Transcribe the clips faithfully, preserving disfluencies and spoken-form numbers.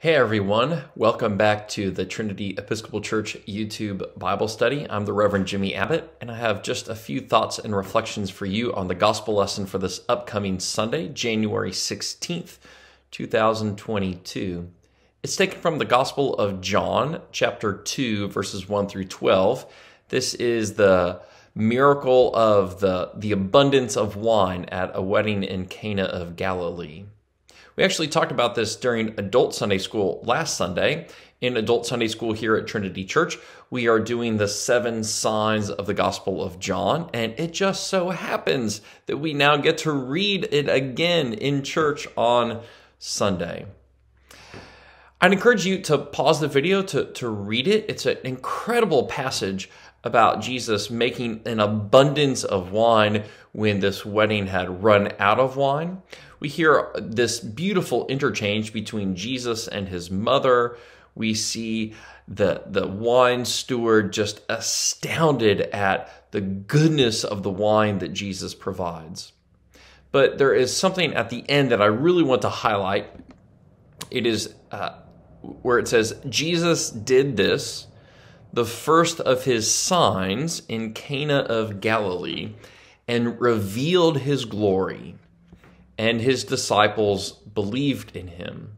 Hey everyone, welcome back to the Trinity Episcopal Church YouTube Bible study. I'm the Reverend Jimmy Abbott, and I have just a few thoughts and reflections for you on the gospel lesson for this upcoming Sunday, January sixteenth, two thousand twenty-two. It's taken from the Gospel of John, chapter two, verses one through twelve. This is the miracle of the, the abundance of wine at a wedding in Cana of Galilee. We actually talked about this during Adult Sunday School last Sunday. In Adult Sunday School here at Trinity Church, we are doing the seven signs of the Gospel of John, and it just so happens that we now get to read it again in church on Sunday. I'd encourage you to pause the video to, to read it. It's an incredible passage about Jesus making an abundance of wine when this wedding had run out of wine. We hear this beautiful interchange between Jesus and his mother. We see the, the wine steward just astounded at the goodness of the wine that Jesus provides. But there is something at the end that I really want to highlight. It is uh, where it says, Jesus did this, the first of his signs in Cana of Galilee, and revealed his glory, and his disciples believed in him.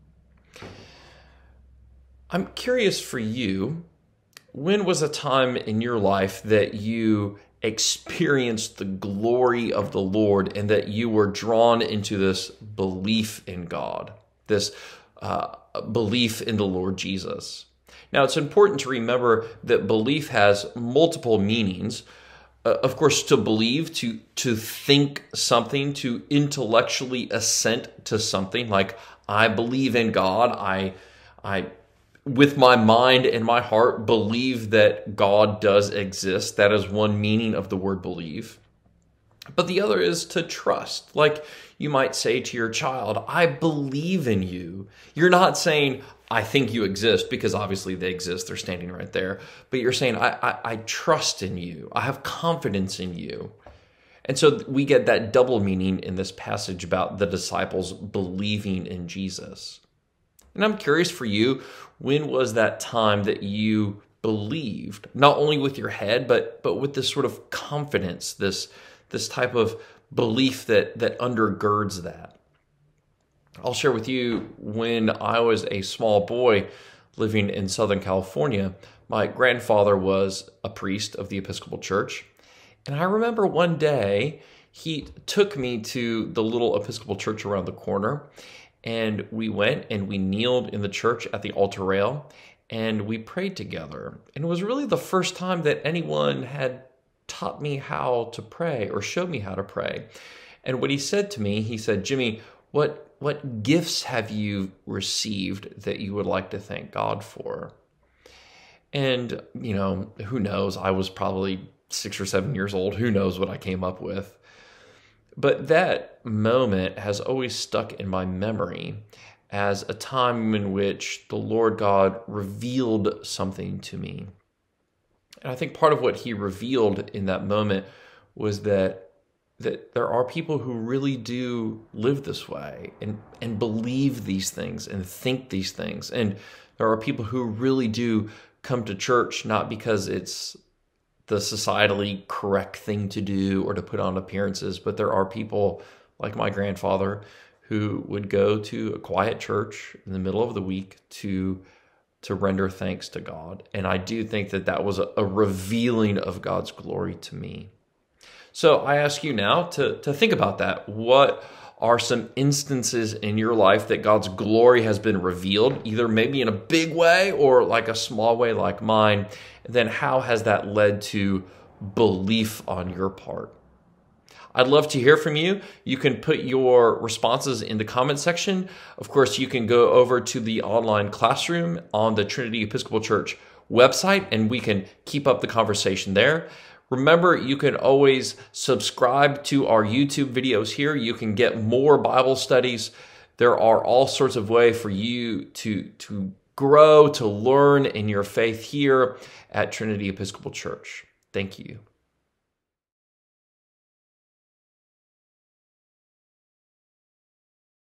I'm curious for you, when was a time in your life that you experienced the glory of the Lord and that you were drawn into this belief in God, this uh, belief in the Lord Jesus? Now, it's important to remember that belief has multiple meanings. Uh, of course, to believe, to, to think something, to intellectually assent to something, like I believe in God, I, I, with my mind and my heart, believe that God does exist. That is one meaning of the word believe. But the other is to trust. Like you might say to your child, I believe in you. You're not saying, I think you exist, because obviously they exist. They're standing right there. But you're saying, I, I, I trust in you. I have confidence in you. And so we get that double meaning in this passage about the disciples believing in Jesus. And I'm curious for you, when was that time that you believed, not only with your head, but, but with this sort of confidence, this, this type of belief that, that undergirds that? I'll share with you, when I was a small boy living in Southern California, my grandfather was a priest of the Episcopal Church. And I remember one day he took me to the little Episcopal church around the corner, and we went and we kneeled in the church at the altar rail and we prayed together. And it was really the first time that anyone had taught me how to pray or showed me how to pray. And what he said to me, he said, Jimmy, what What gifts have you received that you would like to thank God for? And, you know, who knows? I was probably six or seven years old. Who knows what I came up with? But that moment has always stuck in my memory as a time in which the Lord God revealed something to me. And I think part of what he revealed in that moment was that that there are people who really do live this way and, and believe these things and think these things. And there are people who really do come to church not because it's the societally correct thing to do or to put on appearances, but there are people like my grandfather who would go to a quiet church in the middle of the week to, to render thanks to God. And I do think that that was a, a revealing of God's glory to me. So I ask you now to, to think about that. What are some instances in your life that God's glory has been revealed, either maybe in a big way or like a small way like mine? And then how has that led to belief on your part? I'd love to hear from you. You can put your responses in the comment section. Of course, you can go over to the online classroom on the Trinity Episcopal Church website, and we can keep up the conversation there. Remember, you can always subscribe to our YouTube videos here. You can get more Bible studies. There are all sorts of ways for you to, to grow, to learn in your faith here at Trinity Episcopal Church. Thank you.